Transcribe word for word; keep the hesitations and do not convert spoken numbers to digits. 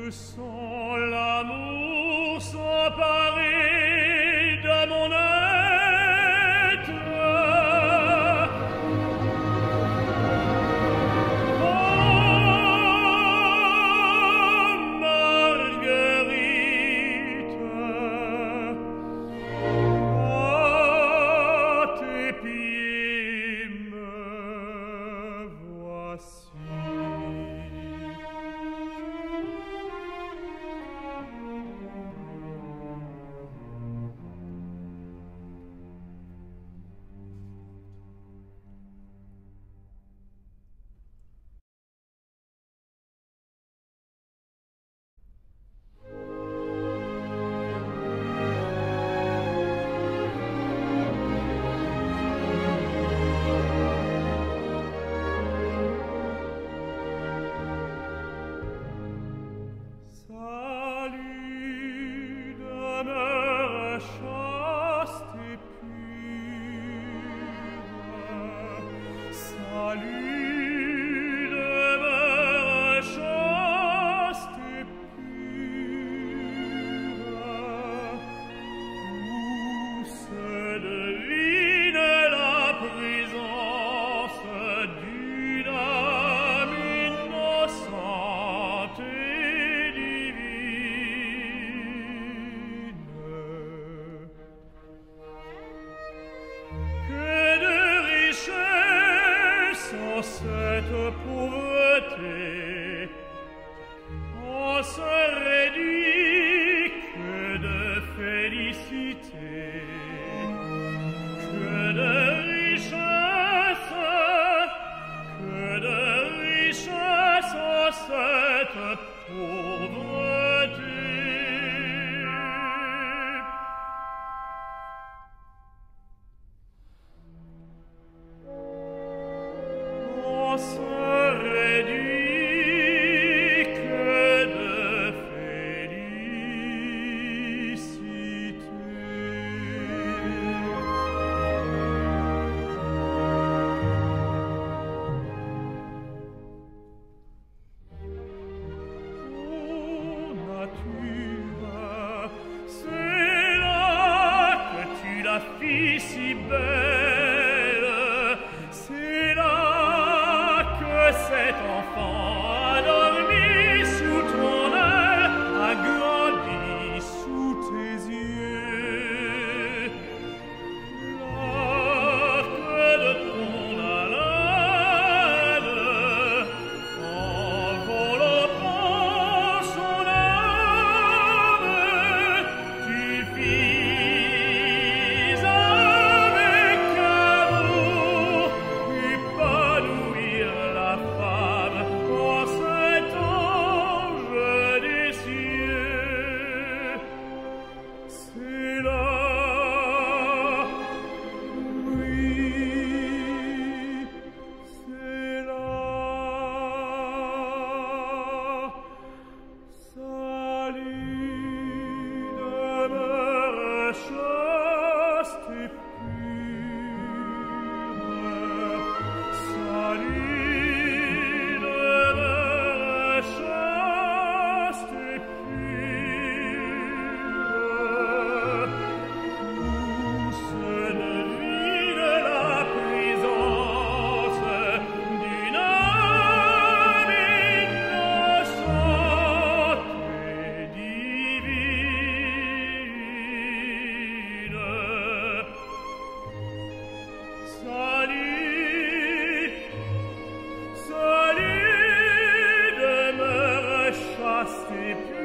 Je sens l'amour s'emparer de mon être. Oh, Marguerite, à tes pieds me voici. Salut, demeure chaste et pure. Salut, demeure chaste et pure. Où se devine la présence d'une âme innocente et divine. Que de richesse en cette pauvreté, on se réduit que de félicité, que de richesse, que de richesse en cette pauvreté. On se réduit que de félicité. Oh, nature, c'est là que tu la fis si belle, c'est là que cet enfant a dormi sous ton aile, a grandi sous tes yeux. L'arc de ton haleine, enveloppant son âme, tu fis avec amour épanouir la femme en cet ange des cieux. C'est là, oui, c'est là. Salut, demeure chaste et pure. Salut, demeure chaste et pure. Où se devine la présence d'une âme innocente et divine. Salut, salut, demeure chaste et pure.